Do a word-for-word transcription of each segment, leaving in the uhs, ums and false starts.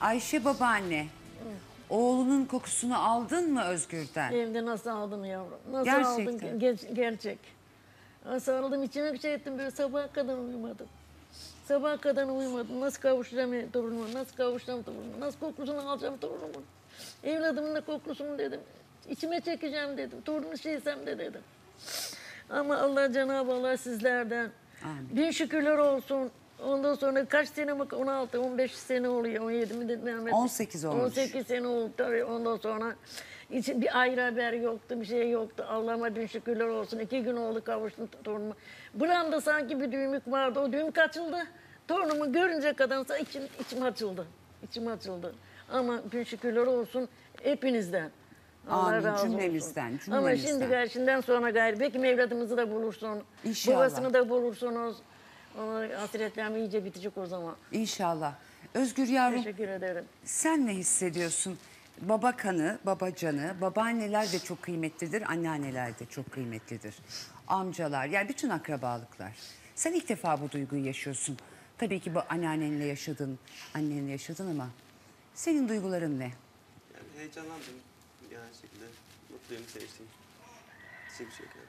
Ayşe babaanne, oğlunun kokusunu aldın mı Özgür'den? Evde nasıl aldım yavrum? Nasıl Gerçekten. aldım? Ger gerçek. Nasıl aldım? İçime bir şey ettim. Böyle sabaha kadar uyumadım. Sabaha kadar uyumadım. Nasıl kavuşacağım torunuma? Nasıl kavuşacağım torunuma? Nasıl kokusunu alacağım torunumun? Evladımın da kokusunu dedim. İçime çekeceğim dedim. Torunu şeysem de dedim. Ama Allah Cenab-ı Allah sizlerden Amin. bin şükürler olsun. Ondan sonra kaç sene bak on altı on beş sene oluyor. on yedi mi dedim Mehmet? on sekiz olmuş. on sekiz sene oldu tabii. Ondan sonra için bir ayrı haber yoktu, bir şey yoktu. Allah'ıma bin şükürler olsun. İki gün oldu kavuştum torunuma. Buramda sanki bir düğümük vardı. O düğüm kaçıldı. Torunumu görünce kadarsa içim, içim açıldı. İçim açıldı. Ama bin şükürler olsun hepinizden. Allah Amin, razı cümlemizden, olsun. Ama cümlemizden. şimdi gayrı, şimdiden sonra gayrı. Belki evladımızı da bulursun. İnşallah. Babasını da bulursunuz. Hasretlerim iyice bitecek o zaman. İnşallah. Özgür yavrum, Teşekkür ederim. sen ne hissediyorsun? Baba kanı, baba canı, babaanneler de çok kıymetlidir, anneanneler de çok kıymetlidir. Amcalar, yani bütün akrabalıklar. Sen ilk defa bu duyguyu yaşıyorsun. Tabii ki bu anneannenle yaşadın, annenle yaşadın ama senin duyguların ne? Yani heyecanlandım. Yani şekilde mutluyum, sevinçliyim. Hiçbir şey yok.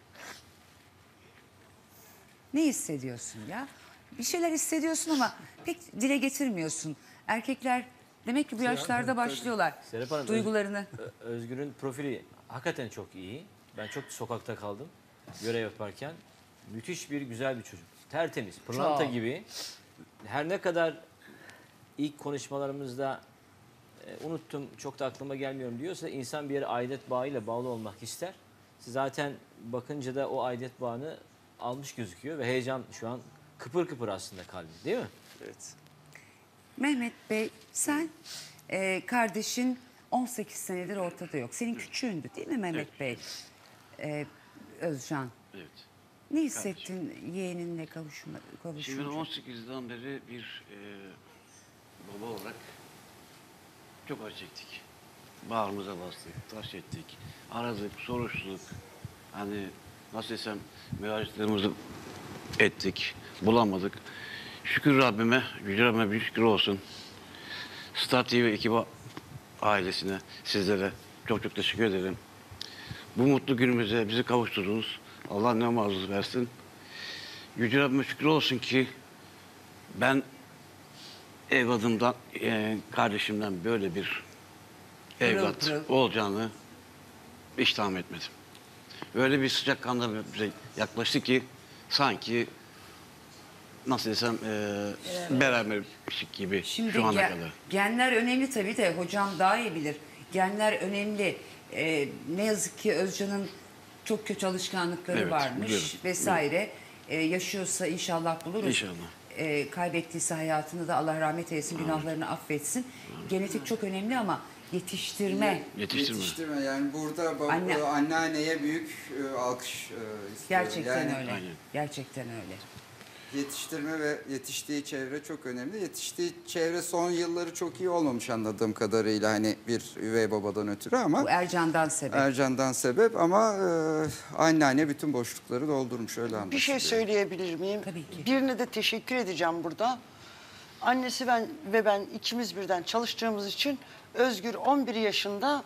Ne hissediyorsun ya? Bir şeyler hissediyorsun ama pek dile getirmiyorsun. Erkekler demek ki bu yaşlarda başlıyorlar Serap Hanım, duygularını. Öz- Özgür'ün profili hakikaten çok iyi. Ben çok sokakta kaldım görev yaparken. Müthiş bir güzel bir çocuk. Tertemiz, pırlanta Çok. gibi. Her ne kadar ilk konuşmalarımızda e, unuttum, çok da aklıma gelmiyorum diyorsa insan bir yere aidet bağıyla bağlı olmak ister. Zaten bakınca da o aidet bağını almış gözüküyor ve heyecan şu an kıpır kıpır aslında kalbi, değil mi? Evet. Mehmet Bey, sen e, kardeşin on sekiz senedir ortada yok. Senin küçüğündü değil mi Mehmet Evet. Bey? E, Özcan. Evet. Ne hissettin yeğeninle kavuşma, Şimdi kavuşunca? on sekizden beri bir e, baba olarak çok acı çektik. Bağrımıza bastık, taş ettik, aradık, soruşturduk. Hani nasıl desem müracaatlarımızı ettik, bulamadık. Şükür Rabbime, Yüce Rabbime bir şükür olsun. Star T V ekibi ailesine, sizlere çok çok teşekkür ederim. Bu mutlu günümüze bizi kavuşturdunuz. Allah ne mazur versin. Yüce Rabbime şükür olsun ki ben evladımdan, e, kardeşimden böyle bir evlat pırıl. olacağını hiç tahmin etmedim. Öyle bir sıcakkanlı bize yaklaştı ki sanki nasıl desem e, berabermişik gibi Şimdi şu ana gen- kadar. genler önemli tabii de hocam daha iyi bilir. Genler önemli. E, ne yazık ki Özcan'ın çok kötü alışkanlıkları Evet, varmış biliyorum, vesaire. E, yaşıyorsa inşallah buluruz. İnşallah. E, kaybettiyse hayatını da Allah rahmet eylesin, günahlarını affetsin. Genetik çok önemli ama yetiştirme. Yetiştirme. Yetiştirme yani burada baba, Anne- anneanneye büyük e, alkış e, istiyorum. Gerçekten yani öyle. Aynen. Gerçekten öyle. Yetiştirme ve yetiştiği çevre çok önemli. Yetiştiği çevre son yılları çok iyi olmamış anladığım kadarıyla hani bir üvey babadan ötürü ama Bu Ercan'dan sebep. Ercan'dan sebep ama e, anneanne bütün boşlukları doldurmuş öyle anlaşılıyor. Bir şey söyleyebilir miyim? Tabii ki. Birine de teşekkür edeceğim burada. Annesi ben ve ben ikimiz birden çalıştığımız için Özgür on bir yaşında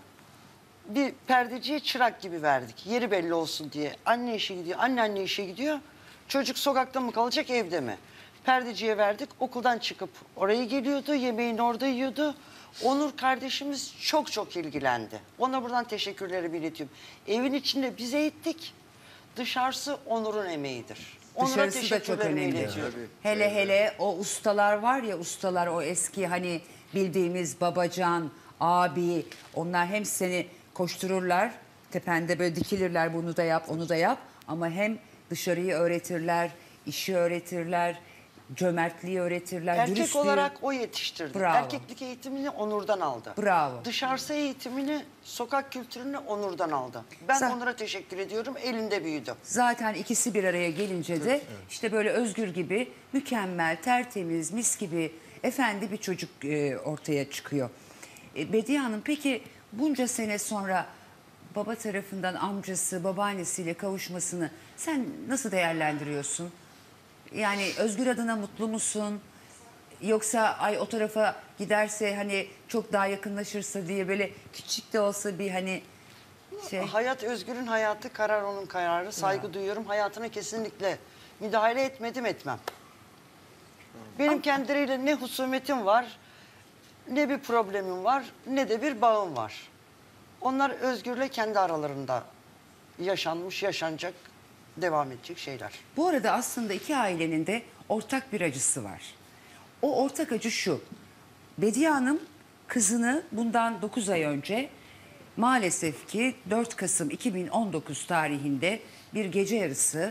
bir perdeciye çırak gibi verdik. Yeri belli olsun diye. Anne işe gidiyor, anneanne işe gidiyor. Çocuk sokakta mı kalacak, evde mi? Perdeciye verdik. Okuldan çıkıp oraya geliyordu, yemeğini orada yiyordu. Onur kardeşimiz çok çok ilgilendi. Ona buradan teşekkürleri iletiyorum. Evin içinde biz eğittik. Dışarısı Onur'un emeğidir. Onur'a Dışarısı da çok teşekkürlerimi önemli. iletiyorum. Tabii. Hele hele o ustalar var ya, ustalar o eski hani bildiğimiz babacan, abi, onlar hem seni koştururlar, tepende böyle dikilirler, bunu da yap, onu da yap, ama hem dışarıyı öğretirler, işi öğretirler, cömertliği öğretirler, Erkek dürüstlüğü. olarak o yetiştirdi. Bravo. Erkeklik eğitimini Onur'dan aldı. Bravo. Dışarısı eğitimini, sokak kültürünü Onur'dan aldı. Ben Sen- Onur'a teşekkür ediyorum. Elinde büyüdü. Zaten ikisi bir araya gelince de işte böyle Özgür gibi mükemmel, tertemiz, mis gibi efendi bir çocuk e, ortaya çıkıyor. E, Bediye Hanım, peki bunca sene sonra baba tarafından amcası, babaannesiyle kavuşmasını sen nasıl değerlendiriyorsun? Yani Özgür adına mutlu musun? Yoksa ay o tarafa giderse hani çok daha yakınlaşırsa diye böyle küçük de olsa bir hani şey. Hayat Özgür'ün hayatı, karar onun kararı. Saygı duyuyorum. Hayatına kesinlikle müdahale etmedim, etmem. Benim kendileriyle ne husumetim var, ne bir problemim var, ne de bir bağım var. Onlar Özgür'le kendi aralarında yaşanmış, yaşanacak, devam edecek şeyler. Bu arada aslında iki ailenin de ortak bir acısı var. O ortak acı şu. Bediye Hanım kızını bundan dokuz ay önce maalesef ki dört Kasım iki bin on dokuz tarihinde bir gece yarısı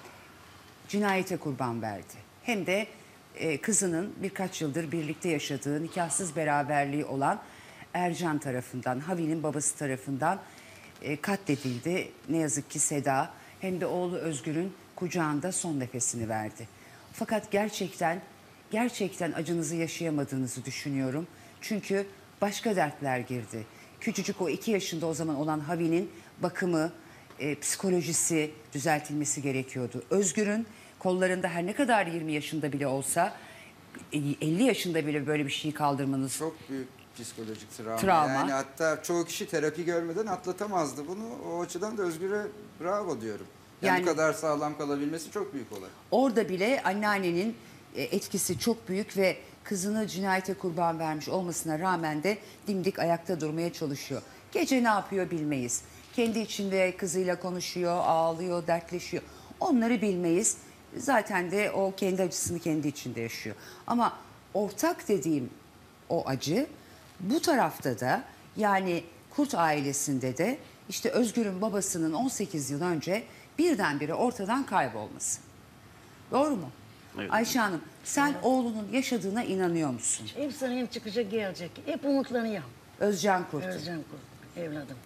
cinayete kurban verdi. Hem de e, kızının birkaç yıldır birlikte yaşadığı nikahsız beraberliği olan Ercan tarafından, Havi'nin babası tarafından e, katledildi. Ne yazık ki Seda hem de oğlu Özgür'ün kucağında son nefesini verdi. Fakat gerçekten gerçekten acınızı yaşayamadığınızı düşünüyorum. Çünkü başka dertler girdi. Küçücük o iki yaşında o zaman olan Havi'nin bakımı, e, psikolojisi düzeltilmesi gerekiyordu. Özgür'ün kollarında her ne kadar yirmi yaşında bile olsa e, elli yaşında bile böyle bir şeyi kaldırmanız Çok büyük psikolojik travma. Travma. Yani hatta çoğu kişi terapi görmeden atlatamazdı bunu. O açıdan da Özgür'e bravo diyorum. Yani, Yani- bu kadar sağlam kalabilmesi çok büyük olay. orada bile anneannenin e, etkisi çok büyük ve kızını cinayete kurban vermiş olmasına rağmen de dimdik ayakta durmaya çalışıyor. Gece ne yapıyor bilmeyiz. Kendi içinde kızıyla konuşuyor, ağlıyor, dertleşiyor. Onları bilmeyiz. Zaten de o kendi acısını kendi içinde yaşıyor. Ama ortak dediğim o acı bu tarafta da yani Kurt ailesinde de işte Özgür'ün babasının on sekiz yıl önce birdenbire ortadan kaybolması. Doğru mu? Evet. Ayşe Hanım sen oğlunun yaşadığına inanıyor musun? Hep sana hem çıkacak gelecek. Hep umutlanıyorum. Özcan Kurt. Özcan Kurt, evladım.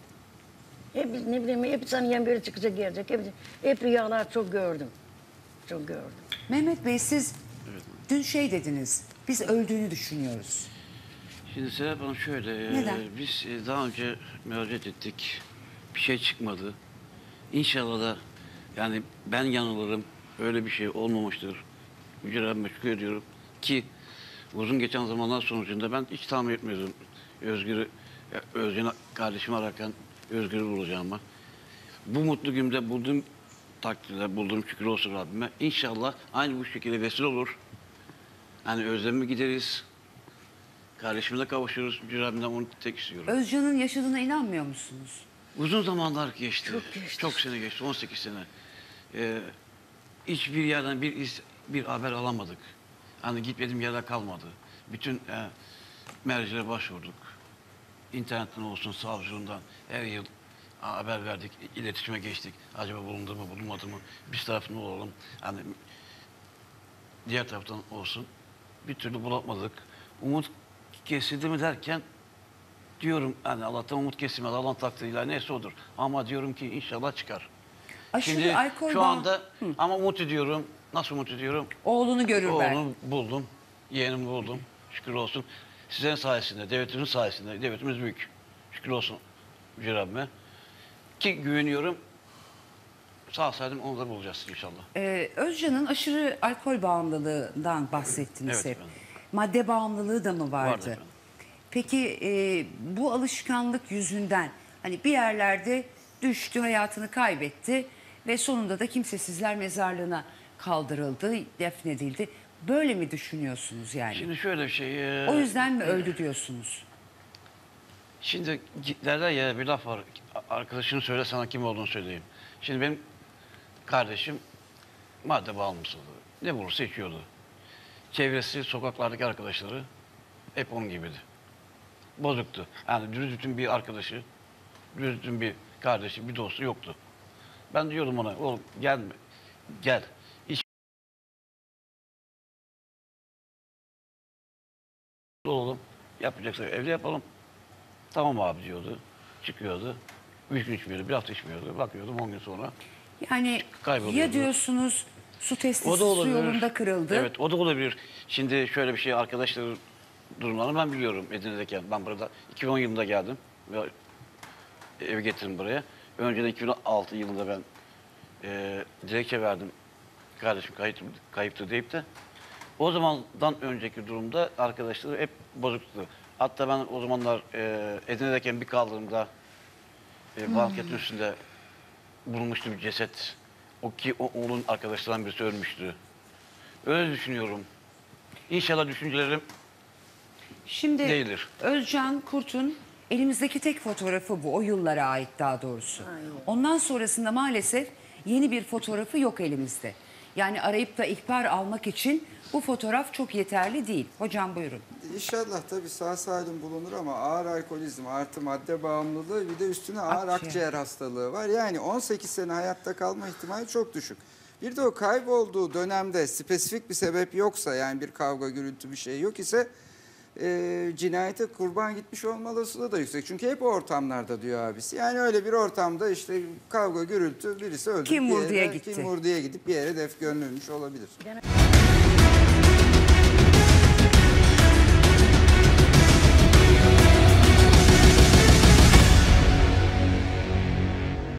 Hep ne bileyim hep sanıyorum böyle çıkacak gelecek. Hep, hep rüyalar çok gördüm. Çok gördüm. Mehmet Bey siz dün şey dediniz. Biz öldüğünü düşünüyoruz. Şimdi Serap Hanım şöyle, e, Neden? biz e, daha önce müracaat ettik, bir şey çıkmadı. İnşallah da yani ben yanılırım, öyle bir şey olmamıştır. Yüce Rabbime şükür ediyorum ki uzun geçen zamanlar sonucunda ben hiç tahmin etmiyordum Özgür'ü, e, Özcan kardeşimi ararken Özgür'ü bulacağımı. Bu mutlu günde bulduğum takdirde, bulduğum şükür olsun Rabbime. İnşallah aynı bu şekilde vesile olur. Yani özlemimi gideriz. Kardeşimle kavuşuruz. Yüce Rabbimden onu tek istiyorum. Özcan'ın yaşadığına inanmıyor musunuz? Uzun zamanlar geçti. Çok geçti. Çok sene geçti. on sekiz sene. Ee, hiçbir yerden bir iz, bir haber alamadık. Hani gitmediğim yerde kalmadı. Bütün e, mercilere başvurduk. İnternetten olsun, savcılığından her yıl haber verdik. İletişime geçtik. Acaba bulundu mu, bulunmadı mı? Biz tarafında olalım. Hani diğer taraftan olsun. Bir türlü bulamadık. Umut kesildi mi derken diyorum hani Allah'tan umut kesilmez. Allah'ın takdiriyle neyse odur. Ama diyorum ki inşallah çıkar. Aşırı Şimdi alkol şu bağ- anda ama umut ediyorum. Nasıl umut ediyorum? Oğlunu görür ben. Oğlunu buldum. Yeğenimi buldum. Şükür olsun. Sizlerin sayesinde, devletimiz sayesinde. Devletimiz büyük. Şükür olsun Yüce Rabbime. Ki güveniyorum. Sağ salim onu da bulacağız inşallah. Ee, Özcan'ın aşırı alkol bağımlılığından bahsettiniz Evet hep. efendim. Madde bağımlılığı da mı vardı? Vardı efendim. Peki e, bu alışkanlık yüzünden hani bir yerlerde düştü, hayatını kaybetti ve sonunda da kimsesizler mezarlığına kaldırıldı, defnedildi. Böyle mi düşünüyorsunuz yani? Şimdi şöyle bir şey. e, o yüzden mi öldü diyorsunuz? Şimdi derler ya bir laf var. Arkadaşını söyle sana kim olduğunu söyleyeyim. Şimdi benim kardeşim madde bağımlısı. Ne bulursa içiyordu. Çevresi, sokaklardaki arkadaşları hep onun gibiydi. Bozuktu. Yani dürüst bütün bir arkadaşı, dürüst bütün bir kardeşi, bir dostu yoktu. Ben diyordum ona, oğlum gelme, gel. İç oğlum, yapacaksak evde yapalım. Tamam abi diyordu. Çıkıyordu. Üç gün içmiyordu, bir hafta içmiyordu. Bakıyordum on gün sonra. Yani Kayboluyordu. ya diyorsunuz su testisi O da su olabilir. yolunda kırıldı. Evet, o da olabilir. Şimdi şöyle bir şey, arkadaşlar durumlarını ben biliyorum Edirne'deyken. Ben burada iki bin on yılında geldim ve evi getirdim buraya. Önceden iki bin on altı yılında ben e, dilekçe verdim. Kardeşim kayıp, kayıptı deyip de O zamandan önceki durumda arkadaşları hep bozuktu. Hatta ben o zamanlar e, Edirne'deyken bir kaldırımda e, banketin üstünde bulunmuştu bir ceset. O ki o, onun arkadaşlarından birisi ölmüştü. Öyle düşünüyorum. İnşallah düşüncelerim Şimdi değildir. Özcan Kurt'un elimizdeki tek fotoğrafı bu. O yıllara ait daha doğrusu. Ondan sonrasında maalesef yeni bir fotoğrafı yok elimizde. Yani arayıp da ihbar almak için bu fotoğraf çok yeterli değil. Hocam buyurun. İnşallah tabii sağ salim bulunur ama ağır alkolizm artı madde bağımlılığı bir de üstüne ağır Akciğer. akciğer hastalığı var. Yani on sekiz sene hayatta kalma ihtimali çok düşük. Bir de o kaybolduğu dönemde spesifik bir sebep yoksa yani bir kavga gürültü bir şey yok ise e, cinayete kurban gitmiş olma olasılığı da yüksek. Çünkü hep o ortamlarda diyor abisi. Yani öyle bir ortamda işte kavga gürültü birisi öldü. Kim bir vurduya yere- gitti? Kim vurduya gidip bir yere def gömülmüş olabilir.